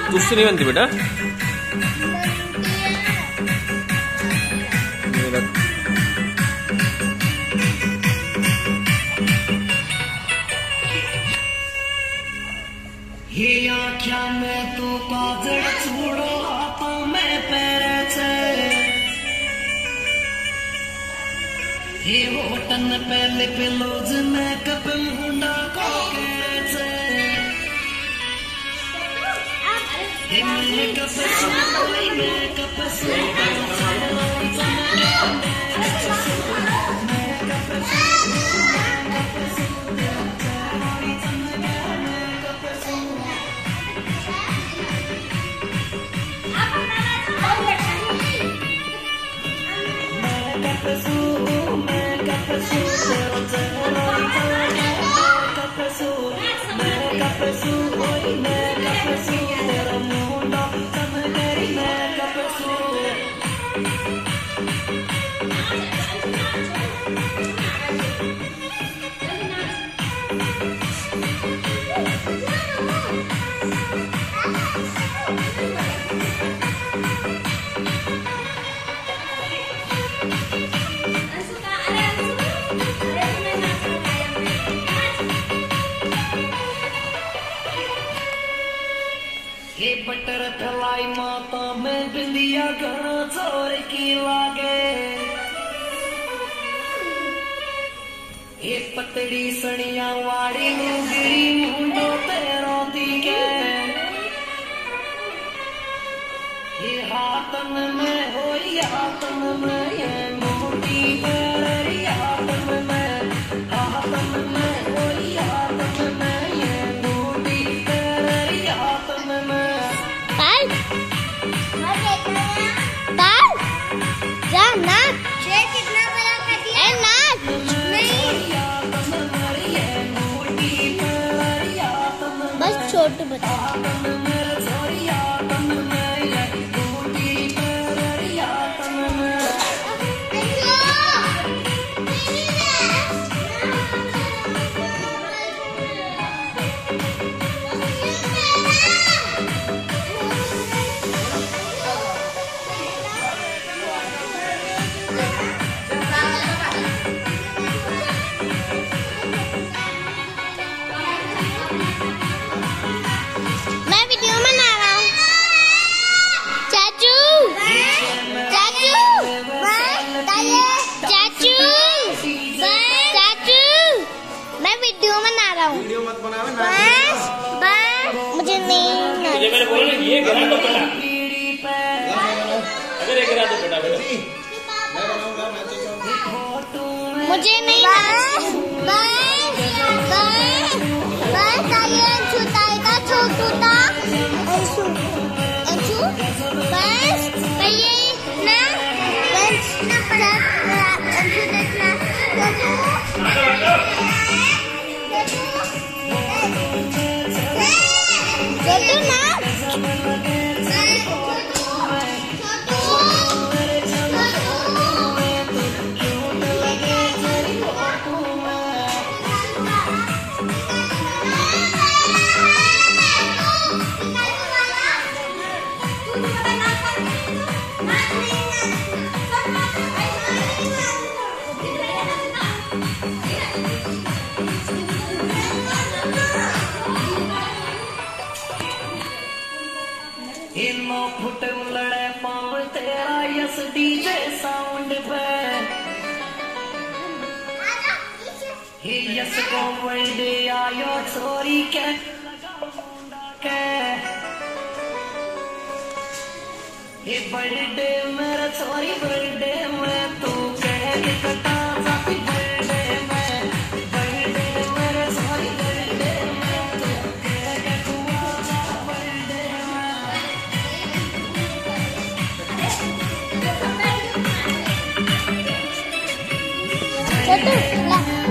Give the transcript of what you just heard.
तुझसे नहीं बनती बेटा। ये आँखियाँ में तो काजल छोड़ो हाथों में पैर से, ये होटन पहले पिलोज में कब मुंडा को कैसे, ये मेकअप ये बटर थलाई माता में बिंदिया घना जोर की लागे, ये पतड़ी सड़िया वाड़ी गिरी मुंडो तेरो दिखे, ये हाथन में हो हाथन में ये मोटी पैरी हाथन में हो हाथन में ये मोटी पैरी हाथन में। बस छोटू बता। वीडियो मत बनावे ना। मुझे नहीं, मुझे मैंने बोला ना ये गिरा दो बेटा, अगर ये गिरा दो बेटा बेटा। मैं बनाऊंगा, मैं तो मुझे नहीं छुटाएगा छोटू था बस पहले ना इनो फुट उलड़े पाव तेरा यस डीजे साउंड पे, ही यस को बर्थडे आयो छोरी के ये बर्थडे मेरा छोरी बर्थडे में तू कह के कटा जाती बर्थडे में, बर्थडे मेरे छोरी बर्थडे में तू कह के कुआ जा बर्थडे में।